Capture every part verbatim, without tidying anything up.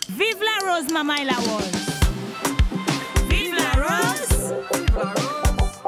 Vive la Rose, Maman La Rose. Vive la Rose. Vive la Rose.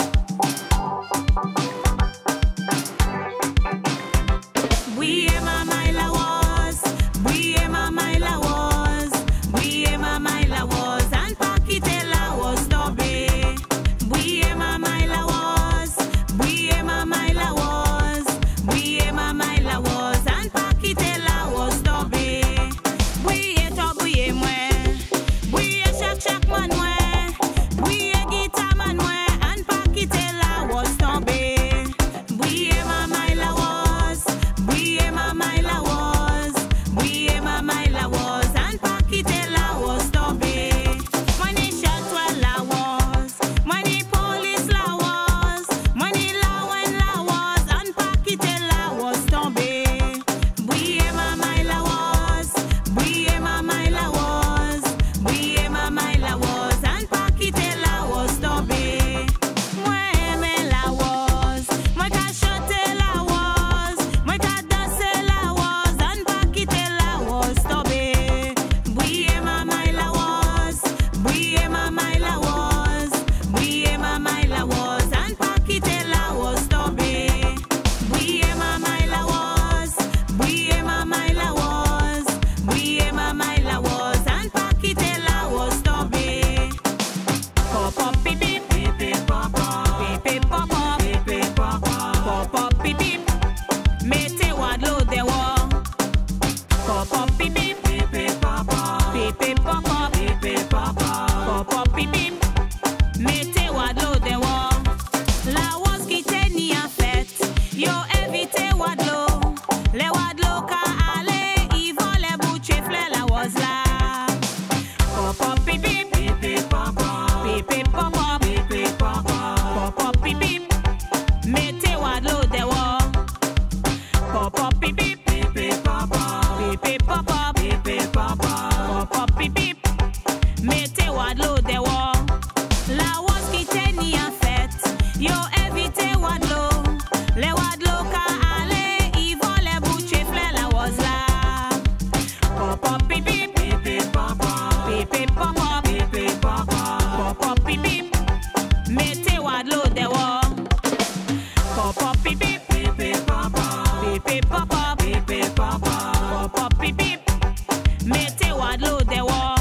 Oui, et Maman La Rose. Oui, et Maman La Rose. Oui, et Maman La Rose. And pas quitter la rose tombée. Oui, et Maman La Rose. Oui, et Maman La Rose. Oui, et Maman La Rose. And pas quitter la rose tombée. Oui, et toi, oui, et moi. Oui, et chaque, chaque man, moi. Oui, et guitare, man, moi. And pas quitter la rose tombée. Oui, et Maman La Rose. Oui, et Maman La Rose. Oui, et Maman La Rose. And pas quitter la rose tombée. Money shot well la rose. Money police la rose. Money law and la rose. And pas quitter la rose tombée. Oui, et Maman La Rose. Oui, et Maman La Rose. Oui, et Maman La Rose. And pas quitter la rose tombée. Moi aimer la rose. Moi qu'a chanter la rose. Moi qu'a danser la rose. And pas quitter la rose tombée. Oui, et Maman La Rose. Oui, et Maman La Rose. Oui, et Maman La Rose. And pas quitter la rose tombée. Oui, et Maman La Rose. Oui, et Maman La Rose. Oui, et Maman La Rose. And pas quitter la rose tombée. Pop pop pip pip pip pip pop pop pip pip pop pop pip pip pop pop pop pop pip pip. Mettez wadlo de wa. Pop pop pip pip pip pip pop pop pip pip pop pop pip pip pop pop pop pop pip pip. Mettez wadlo de wa. La rose qui tenait en fête. Yo évité wadlo. Les wadlo ka aller. Ils vont les boucher fleur la rose là. Pop pop pip pip pip pip pop pop pip pip pop pop pip pip pop pop pop pop pip pip. Mettez wadlo de wa. Pop pop pip pip pip pip pop pop pip pip pop pop pip pip pop pop pop pop pip pip. Mettez wadlo de wa. La rose qui tenait en fête. Yo évité wadlo. Les wadlo ka aller. Ils vont les boucher fleur la rose là. Pop pop pip pip pip pip pop pop pip pip pop pop pip pip pop pop pop pop pip pip. Mettez wadlo de wa. Pop pop pip pip pip pip pop pop pip pip pop pop pip pip pop pop pop pop pip pip. Mettez wadlo de wa.